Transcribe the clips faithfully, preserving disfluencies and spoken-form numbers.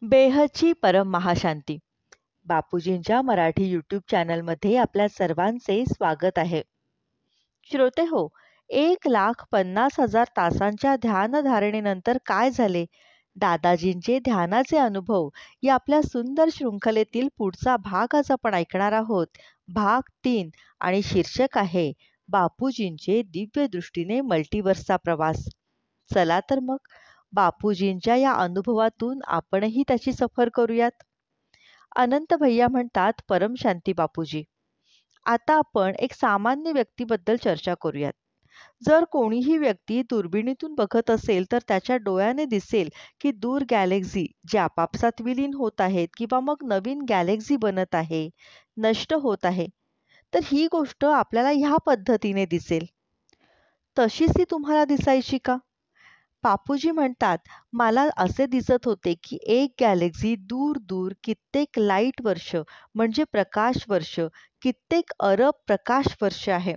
बेहदची परम महाशांती. बापूजींच्या मराठी यूट्यूब चॅनलमध्ये आपल्या सर्वांचे स्वागत आहे. श्रोते हो, एक लाख पन्नास हजार तासांच्या ध्यानधारणेनंतर काय झाले? दादाजींचे ध्यानाचे अनुभव या आपल्या सुंदर शृंखलेतील पुढचा भाग आज आपण ऐकणार आहोत. भाग तीन आणि शीर्षक आहे बापूजींचे दिव्य दृष्टीने मल्टिवर्सचा प्रवास. चला तर मग बापूजींच्या या अनुभवातून आपणही त्याची सफर करूयात. अनंत भैया म्हणतात, परमशांती बापूजी. आता आपण एक सामान्य व्यक्तीबद्दल चर्चा करूयात. जर कोणीही व्यक्ती दुर्बिणीतून बघत असेल तर त्याच्या डोळ्याने दिसेल की दूर गॅलेक्सी जे आपापसात विलीन होत आहेत किंवा मग नवीन गॅलेक्सी बनत आहे, नष्ट होत आहे. तर ही गोष्ट आपल्याला ह्या पद्धतीने दिसेल. तशीच ती तुम्हाला दिसायची का? बापूजी म्हणतात, मला असे दिसत होते की एक गॅलेक्सी दूर दूर कित्येक लाईट वर्ष म्हणजे प्रकाश वर्ष, कित्येक अरब प्रकाश वर्ष आहे.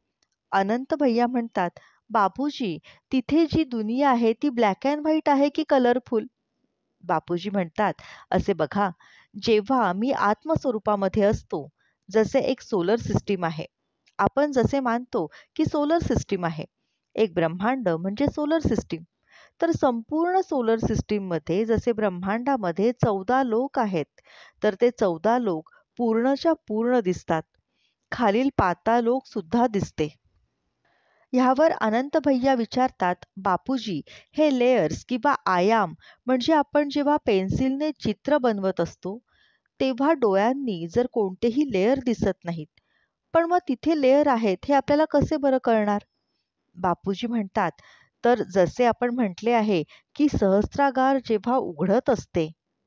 अनंत भैया म्हणतात, बापूजी, तिथे जी दुनिया आहे ती ब्लॅक अँड व्हाईट आहे की कलरफुल? बापूजी म्हणतात, असे बघा, जेव्हा मी आत्मस्वरूपामध्ये असतो, जसे एक सोलर सिस्टीम आहे. आपण जसे मानतो की सोलर सिस्टीम आहे, एक ब्रह्मांड म्हणजे सोलर सिस्टीम. तर संपूर्ण सोलर सिस्टीममध्ये जसे ब्रह्मांडामध्ये चौदा लोक आहेत, तर ते चौदा लोक पूर्णच्या पूर्ण दिसतात. खालील पाताळ लोक सुद्धा दिसते. ह्यावर अनंत भैया विचारतात, बापूजी, हे लेयर्स किंवा आयाम म्हणजे आपण जेव्हा पेन्सिलने चित्र बनवत असतो, तेव्हा डोळ्यांनी जर कोणतेही लेयर दिसत नाहीत, पण मग तिथे लेयर आहेत हे आपल्याला कसे बरं कळणार? बापूजी म्हणतात, तर जसे आपण म्हटले आहे की सहस्त्रागार जेव्हा उघडत असते,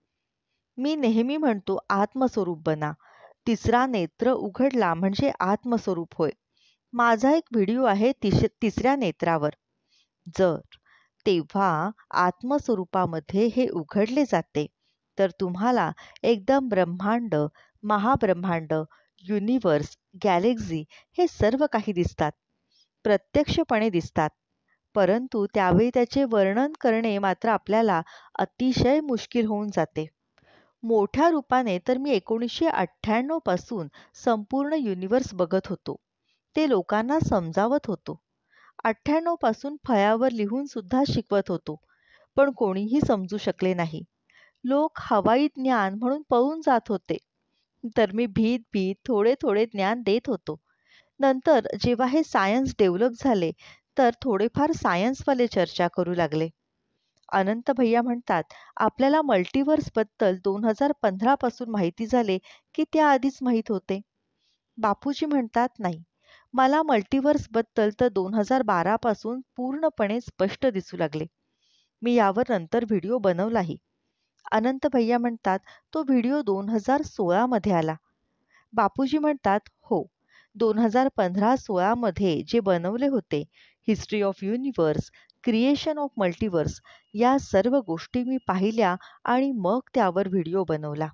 मी नेहमी म्हणतो आत्मस्वरूप बना. तिसरा नेत्र उघडला म्हणजे आत्मस्वरूप होय. माझा एक व्हिडिओ आहे तिस तिसऱ्या नेत्रावर. जर तेव्हा आत्मस्वरूपामध्ये हे उघडले जाते, तर तुम्हाला एकदम ब्रह्मांड, महाब्रह्मांड, युनिवर्स, गॅलेक्सी हे सर्व काही दिसतात. प्रत्यक्षपणे दिसतात. परंतु त्यावेळी त्याचे वर्णन करणे मात्र आपल्याला अतिशय मुश्किल होऊन जाते. मोठ्या रूपाने तर मी एकोणीसशे अठ्ठ्याण्णव पासून संपूर्ण युनिवर्स बघत होतो. ते लोकांना समजावत होतो. अठ्ठ्याण्णव पासून फळ्यावर लिहून सुद्धा शिकवत होतो. पण कोणीही समजू शकले नाही. लोक हवाई ज्ञान म्हणून पळून जात होते. तर मी भीत भीत थोडे थोडे ज्ञान देत होतो. नंतर जेव्हा हे सायन्स डेव्हलप झाले, तर थोडेफार सायन्सवाले चर्चा करू लागले. अनंत भैया म्हणतात, आपल्याला मल्टिवर्सबद्दल दोन हजार पंधरा पासून माहिती झाले की त्याआधीच माहीत होते? बापूजी म्हणतात, नाही. मला मल्टिवर्सबद्दल तर दोन हजार बारा पासून पूर्णपणे स्पष्ट दिसू लागले. मी यावर नंतर व्हिडिओ बनवलाही. अनंत भैया म्हणतात, तो व्हिडिओ दोन हजार सोळा मध्ये आला. बापूजी म्हणतात, हो. दोन हजार पंधरा सोळा मध्ये जे बनवले होते, history of universe, creation of multiverse, या सर्व गोष्टी मी पाहिल्या आणि मग त्यावर व्हिडिओ बनवला.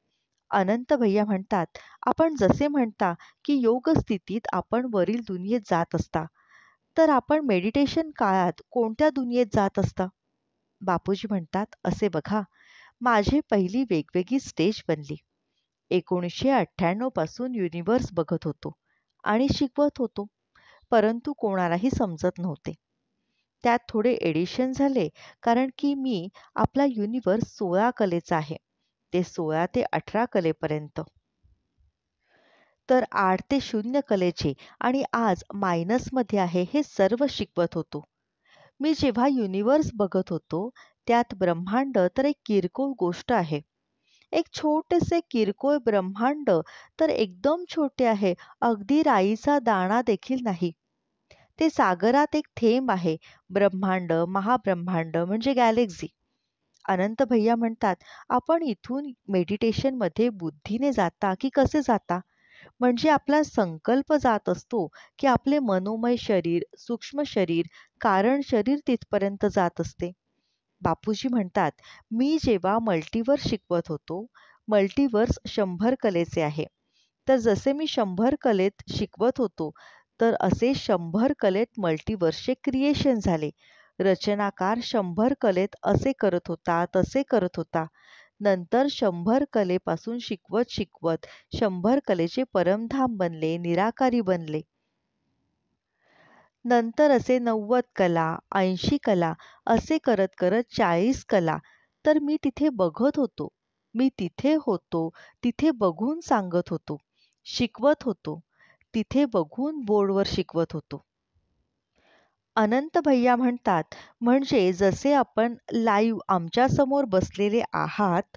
अनंत भैया म्हणतात, आपण जसे म्हणता की योग स्थितीत आपण वरील दुनियेत जात असता, तर आपण मेडिटेशन काळात कोणत्या दुनियेत जात असता? बापूजी म्हणतात, असे बघा, माझी पहिली वेगवेगळी स्टेज बनली. एकोणीसशे अठ्ठ्याण्णव पासून युनिवर्स बघत होतो आणि शिकवत होतो, परंतु कोणालाही समजत नव्हते. त्यात थोडे एडिशन झाले, कारण की मी आपला युनिवर्स सोळा कलेचा आहे. ते सोळा ते अठरा कलेपर्यंत. तर आठ ते शून्य कलेचे आणि आज मायनसमध्ये आहे हे सर्व शिकवत होतो. मी जेव्हा युनिवर्स बघत होतो, त्यात ब्रह्मांड तर एक किरकोळ गोष्ट आहे. एक छोटेसे किरकोळ ब्रह्मांड तर एकदम छोटे आहे, अगदी राईचा दाणा देखील नाही. ते सागरात एक थेंब आहे. ब्रह्मांड, महाब्रह्मांड म्हणजे गॅलेक्सी. अनंत भैया म्हणतात, आपण इथून मेडिटेशनमध्ये बुद्धीने जाता की कसे जाता? म्हणजे आपला संकल्प जात असतो की आपले मनोमय शरीर, सूक्ष्म शरीर, कारण शरीर तिथपर्यंत जात असते? बापूजी म्हणतात, मी जेव्हा मल्टिवर्स शिकवत होतो, मल्टिवर्स शंभर कलेचे आहे. तर जसे मी शंभर कलेत शिकवत होतो, तर असे शंभर कलेत मल्टिवर्सचे क्रिएशन झाले. रचनाकार शंभर कलेत असे करत होता, तसे करत होता. नंतर शंभर कलेपासून शिकवत शिकवत शंभर कलेचे परमधाम बनले, निराकारी बनले. नंतर असे नव्वद कला, ऐंशी कला असे करत करत चाळीस कला. तर मी तिथे बघत होतो. मी तिथे होतो. तिथे बघून सांगत होतो. शिकवत होतो. तिथे बघून बोर्डवर शिकवत होतो. अनंत भैय्या म्हणतात, म्हणजे जसे आपण लाईव्ह आमच्यासमोर बसलेले आहात,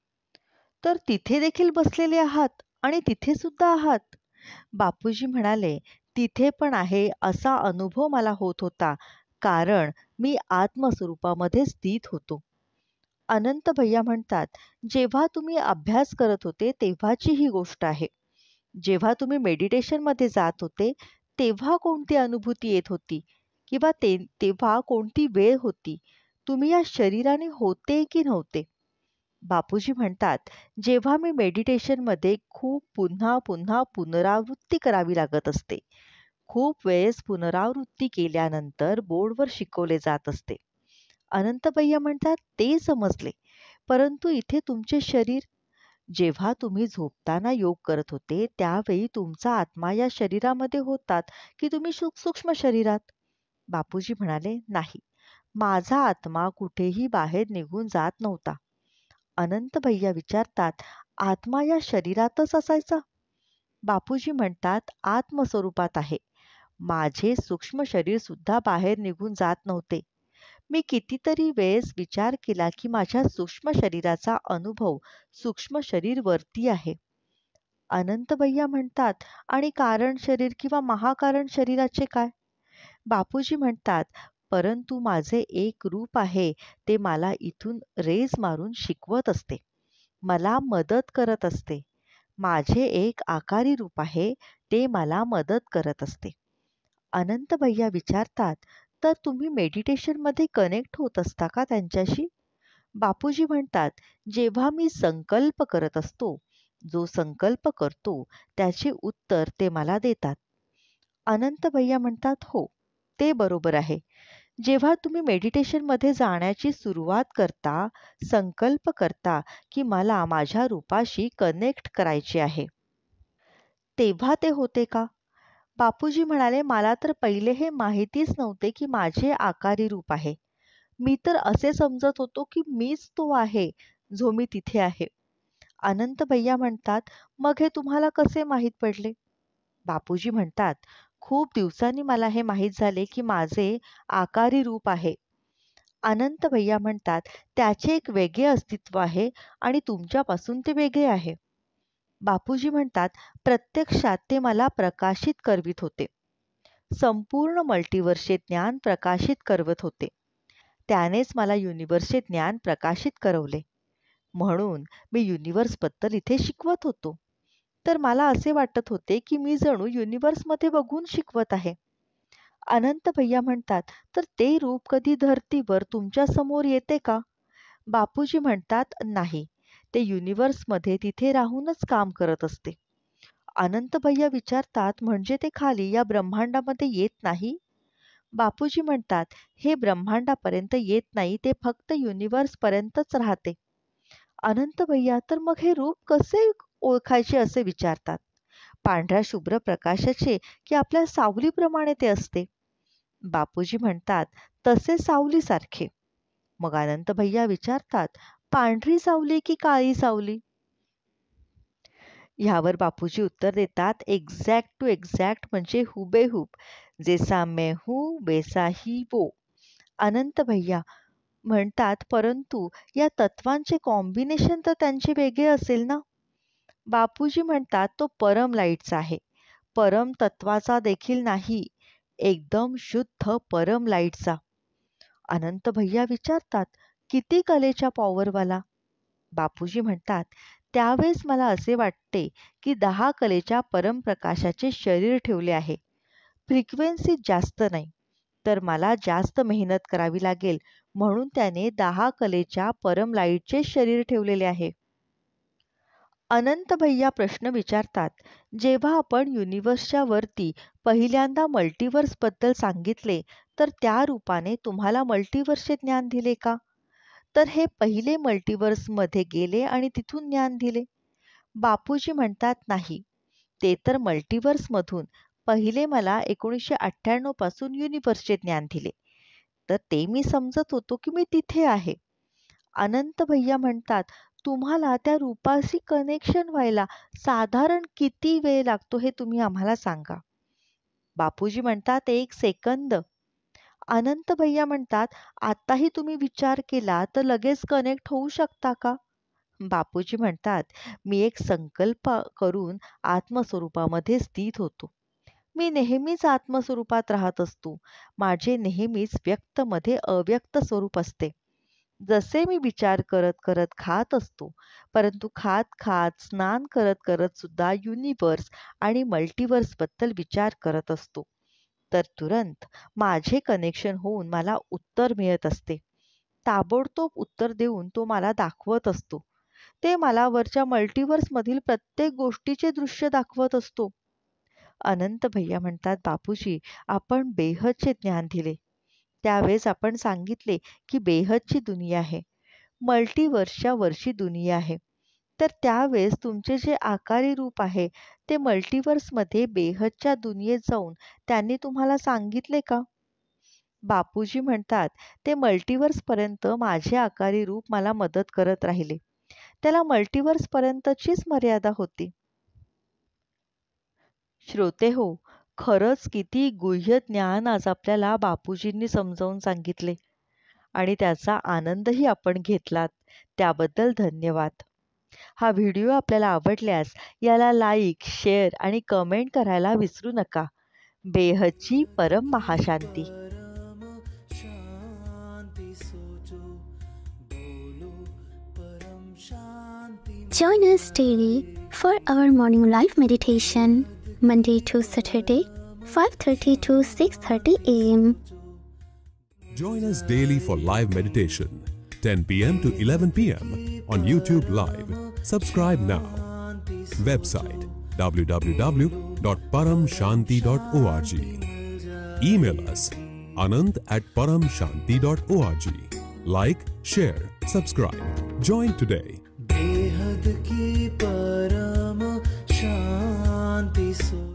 तर तिथे देखील बसलेले आहात आणि तिथे सुद्धा आहात. बापूजी म्हणाले, "तिथे पण आहे असा अनुभव मला होत होता, कारण मी आत्मस्वरूपामध्ये स्थित होतो." अनंत भैय्या म्हणतात, "जेव्हा तुम्ही अभ्यास करत होते तेव्हाची ही गोष्ट आहे. जेव्हा तुम्ही मेडिटेशनमध्ये जात होते, तेव्हा कोणती अनुभूती येत होती किंवा ते तेव्हा कोणती वेळ होती? तुम्ही या शरीराने होते की नव्हते?" बापूजी म्हणतात, "जेव्हा मी मेडिटेशनमध्ये खूप पुन्हा पुन्हा पुनरावृत्ती करावी लागत असते. खूप वेळेस पुनरावृत्ती केल्यानंतर बोर्डवर शिकवले जात असते." अनंत भैय्या म्हणतात, "ते समजले. परंतु इथे तुमचे शरीर, जेव्हा तुम्ही झोपताना योग करत होते, त्यावेळी तुमचा आत्मा या शरीरामध्ये होतात की तुम्ही सू सूक्ष्म शरीरात?" बापूजी म्हणाले, "नाही. माझा आत्मा कुठेही बाहेर निघून जात नव्हता." अनंत भैय्या विचारतात, "आत्मा या शरीरातच असायचा?" बापूजी म्हणतात, "आत्मस्वरूपात आहे. माझे सूक्ष्म शरीर सुद्धा बाहेर निघून जात नव्हते. मी कितीतरी वेळेस विचार केला की माझ्या सूक्ष्म शरीराचा अनुभव सूक्ष्म शरीर वरती आहे." अनंत भैय्या म्हणतात, "आणि कारण शरीर किंवा महाकारण शरीराचे काय?" बापूजी म्हणतात, "परंतु माझे एक रूप आहे, ते मला इथून रेज मारून शिकवत असते. मला मदत करत असते. माझे एक आकारी रूप आहे, ते मला मदत करत असते." अनंत भैय्या विचारतात, "तर तुम्ही मेडिटेशनमध्ये कनेक्ट होत असता का त्यांच्याशी?" बापूजी म्हणतात, "जेव्हा मी संकल्प करत असतो, जो संकल्प करतो त्याचे उत्तर ते मला देतात." अनंत भैय्या म्हणतात, "हो, ते बरोबर आहे. जेव्हा तुम्ही मेडिटेशनमध्ये जाण्याची सुरुवात करता, संकल्प करता की मला माझ्या रूपाशी कनेक्ट करायचे आहे, तेव्हा ते होते का?" बापूजी म्हणाले, "मला तर पहिले हे माहितीच नव्हते की माझे आकारी रूप आहे. मी तर असे समजत होतो की मीच तो आहे, जो मी तिथे आहे." अनंत भैय्या म्हणतात, "मग हे तुम्हाला कसे माहीत पडले?" बापूजी म्हणतात, "खूप दिवसांनी मला हे माहीत झाले की माझे आकारी रूप आहे." अनंत भैय्या म्हणतात, "त्याचे एक वेगळे अस्तित्व आहे आणि तुमच्यापासून ते वेगळे आहे." बापूजी म्हणतात, "प्रत्यक्षात ते मला प्रकाशित करवित होते. संपूर्ण मल्टिवर्सचे ज्ञान प्रकाशित करवत होते. त्यानेच मला युनिव्हर्सचे ज्ञान प्रकाशित करवले. म्हणून मी युनिव्हर्सबद्दल इथे शिकवत होतो. तर मला असे वाटत होते की मी जणू युनिव्हर्समध्ये बघून शिकवत आहे." अनंत भैय्या म्हणतात, "तर ते रूप कधी धरतीवर तुमच्या समोर येते का?" बापूजी म्हणतात, "नाही. ते युनिव्हर्समध्ये तिथे राहूनच काम करत असते." अनंत भैय्या विचारतात, "म्हणजे ते खाली या ब्रह्मांडामध्ये येत नाही?" बापूजी म्हणतात, "हे ब्रह्मांडापर्यंत येत नाही, ते फक्त युनिव्हर्सपर्यंतच राहते." अनंत भैय्या, "तर मग हे रूप कसे ओळखायचे?" असे विचारतात. "पांढऱ्या शुभ्र प्रकाशाचे की आपल्या सावलीप्रमाणे ते असते?" बापूजी म्हणतात, "तसे सावलीसारखे." मग अनंत भैय्या विचारतात, "पांढरी सावली की काळी सावली?" ह्यावर बापूजी उत्तर देतात, "एक्झॅक्ट टू एक्झॅक्ट म्हणजे हुबेहूब. जैसा मैं हूँ वैसा ही वो." अनंत भैय्या म्हणतात, "परंतु या तत्वांचे कॉम्बिनेशन तर त्यांचे वेगळे असेल ना?" बापूजी म्हणतात, "तो परम लाईटचा आहे. परम तत्वाचा देखील नाही. एकदम शुद्ध परम लाईटचा." अनंत भैय्या विचारतात, "किती कलेच्या पॉवरवाला?" बापूजी म्हणतात, "त्यावेळेस मला असे वाटते की दहा कलेच्या परमप्रकाशाचे शरीर ठेवले आहे. फ्रिक्वेन्सी जास्त नाही. तर मला जास्त मेहनत करावी लागेल, म्हणून त्याने दहा कलेच्या परम लाईटचे शरीर ठेवलेले आहे." अनंत भैय्या प्रश्न विचारतात, "जेव्हा आपण युनिव्हर्सच्या वरती पहिल्यांदा मल्टिव्हर्सबद्दल सांगितले, तर त्या रूपाने तुम्हाला मल्टिव्हर्सचे ज्ञान दिले का?" तर हे पहिले मल्टिव्हर्समध्ये गेले आणि तिथून ज्ञान दिले. बापूजी म्हणतात नाही, ते तर मल्टिव्हर्समधून पहिले मला एकोणीसशे अठ्ठ्याण्णव पासून युनिव्हर्सचे ज्ञान दिले. तर ते मी समजत होतो की मी तिथे आहे. अनंत भैया म्हणतात, तुम्हाला त्या रूपाशी कनेक्शन व्हायला साधारण किती वेळ लागतो हे तुम्ही आम्हाला सांगा. बापूजी म्हणतात, एक सेकंद. अनंत भैया म्हणतात, आताही तुम्ही विचार केला तर लगेच कनेक्ट होऊ शकता का? बापूजी म्हणतात, मी एक संकल्प करून आत्मस्वरूपामध्ये स्थित होतो. मी नेहमीच आत्मस्वरूपात राहत असतो. माझे नेहमीच व्यक्तमध्ये अव्यक्त स्वरूप असते. जसे मी विचार करत करत खात असतो, परंतु खात खात, स्नान करत करत सुद्धा युनिव्हर्स आणि मल्टिव्हर्सबद्दल विचार करत असतो. तर तुरंत माझे कनेक्शन होऊन मला उत्तर मिळत असते. ताबडतोब उत्तर देऊन तो मला दाखवत असतो. ते मला वरच्या मल्टिव्हर्समधील प्रत्येक गोष्टीचे दृश्य दाखवत असतो. अनंत भैया म्हणतात, बापूजी, आपण बेहदचे ज्ञान दिले. त्यावेळेस आपण सांगितले की बेहदची दुनिया आहे. मल्टिव्हर्सच्या वरची दुनिया आहे. तर त्यावेळेस तुमचे जे आकारी रूप आहे, ते मल्टिव्हर्समध्ये बेहदच्या दुनियेत जाऊन त्यांनी तुम्हाला सांगितले का? बापूजी म्हणतात, ते मल्टिव्हर्सपर्यंत माझे आकारी रूप मला मदत करत राहिले. त्याला मल्टिव्हर्सपर्यंतचीच मर्यादा होती. श्रोते हो, खरंच किती गुह्य ज्ञान आज आपल्याला बापूजींनी समजावून सांगितले आणि त्याचा आनंदही आपण घेतलात. त्याबद्दल धन्यवाद. हा व्हिडिओ आपल्याला आवडल्यास याला लाईक, शेअर आणि कमेंट करायला विसरू नका. बेहदची परम महाशांती. Join us daily for our morning live meditation, Monday to Saturday, five thirty to six thirty a m Join us daily for live meditation, ten p m to eleven p m on YouTube Live. Subscribe now. Website w w w dot param shanti dot org. Email us anand at param shanti dot org. Like, share, subscribe. Join today. बेहद की परम शांति so